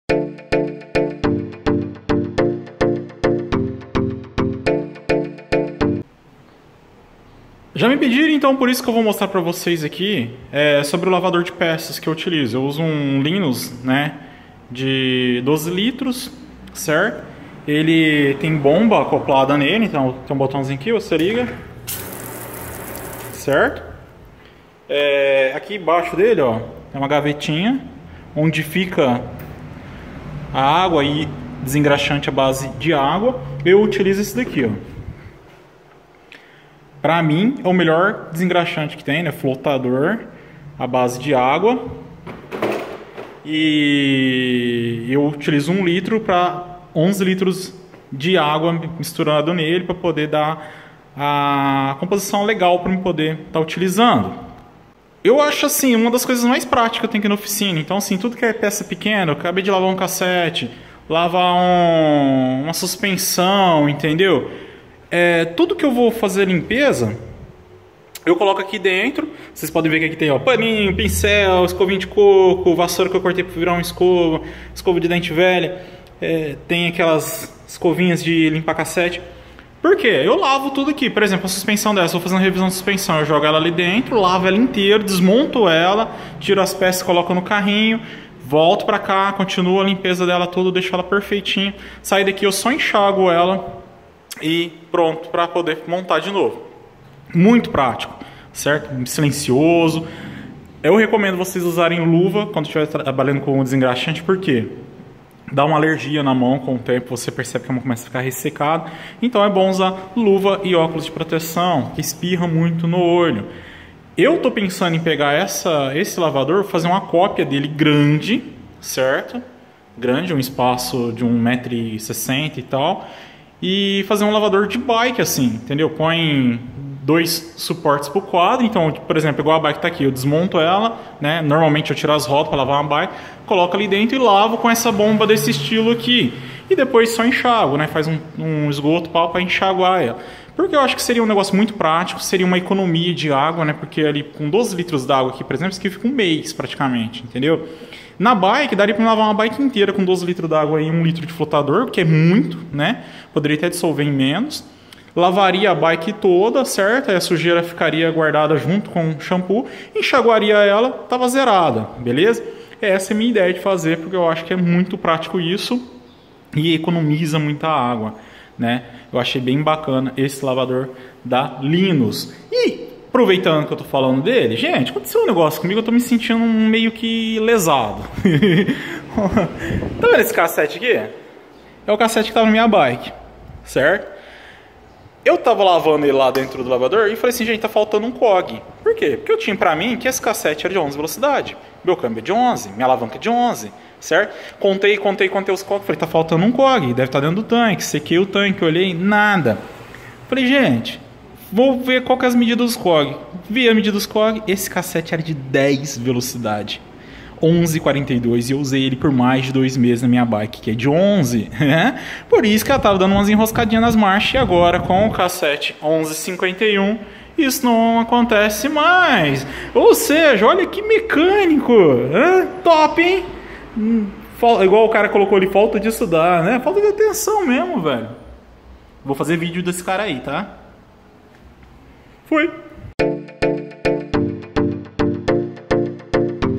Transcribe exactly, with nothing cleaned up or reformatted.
Já me pediram, então, por isso que eu vou mostrar para vocês aqui é, sobre o lavador de peças que eu utilizo. Eu uso um Linus, né, de doze litros, certo? Ele tem bomba acoplada nele, então tem um botãozinho aqui, você liga, certo? É, aqui embaixo dele, ó, é uma gavetinha onde fica a água e desengraxante à base de água. Eu utilizo esse daqui, ó. Para mim é o melhor desengraxante que tem, né? Flotador à base de água. E eu utilizo um litro para onze litros de água misturado nele para poder dar a composição legal para eu poder estar tá utilizando. Eu acho assim, uma das coisas mais práticas que eu tenho aqui na oficina. Então assim, tudo que é peça pequena, eu acabei de lavar um cassete, lavar um, uma suspensão, entendeu? É, tudo que eu vou fazer limpeza, eu coloco aqui dentro. Vocês podem ver que aqui tem ó, paninho, pincel, escovinha de coco, vassoura que eu cortei para virar uma escova, escova de dente velha, é, tem aquelas escovinhas de limpar cassete. Por quê? Eu lavo tudo aqui. Por exemplo, a suspensão dessa, eu vou fazer uma revisão de suspensão, eu jogo ela ali dentro, lavo ela inteira, desmonto ela, tiro as peças, coloco no carrinho, volto para cá, continuo a limpeza dela toda, deixo ela perfeitinha. Sair daqui eu só enxago ela e pronto para poder montar de novo. Muito prático, certo? Silencioso. Eu recomendo vocês usarem luva quando estiver trabalhando com o desengraxante, porque dá uma alergia na mão com o tempo, você percebe que a mão começa a ficar ressecada. Então é bom usar luva e óculos de proteção, que espirra muito no olho. Eu tô pensando em pegar essa, esse lavador, fazer uma cópia dele grande, certo? Grande, um espaço de um metro e sessenta e tal. E fazer um lavador de bike assim, entendeu? Põe dois suportes para o quadro. Então, por exemplo, igual a bike está aqui, eu desmonto ela, né? Normalmente eu tiro as rodas para lavar uma bike, coloco ali dentro e lavo com essa bomba desse estilo aqui. E depois só enxago, né? Faz um, um esgoto para enxaguar ela. Porque eu acho que seria um negócio muito prático, seria uma economia de água, né? Porque ali com doze litros d'água aqui, por exemplo, isso aqui fica um mês praticamente, entendeu? Na bike, daria para lavar uma bike inteira com doze litros d'água e um litro de flotador, que é muito, né? Poderia até dissolver em menos. Lavaria a bike toda, certo? Aí a sujeira ficaria guardada junto com o shampoo. Enxaguaria ela, tava zerada, beleza? Essa é a minha ideia de fazer, porque eu acho que é muito prático isso e economiza muita água, né? Eu achei bem bacana esse lavador da Linus. E aproveitando que eu tô falando dele, gente, aconteceu um negócio comigo, eu tô me sentindo meio que lesado. Tá vendo esse cassete aqui? É o cassete que tava na minha bike, certo? Eu tava lavando ele lá dentro do lavador e falei assim, gente, tá faltando um cog. Por quê? Porque eu tinha pra mim que esse cassete era de onze velocidade. Meu câmbio é de onze, minha alavanca é de onze, certo? Contei, contei, contei os cog, falei, tá faltando um cog, deve estar dentro do tanque. Sequei o tanque, olhei, nada. Falei, gente, vou ver qual que é as medidas dos cog. Vi a medida dos cog, esse cassete era de dez velocidade. onze quarenta e dois, e eu usei ele por mais de dois meses na minha bike, que é de onze, né? Por isso que ela tava dando umas enroscadinhas nas marchas, e agora com o cassete onze cinquenta e um, isso não acontece mais. Ou seja, olha que mecânico, hein? Top, hein? Igual o cara colocou ali, falta de estudar, né? Falta de atenção mesmo, velho. Vou fazer vídeo desse cara aí, tá? Foi.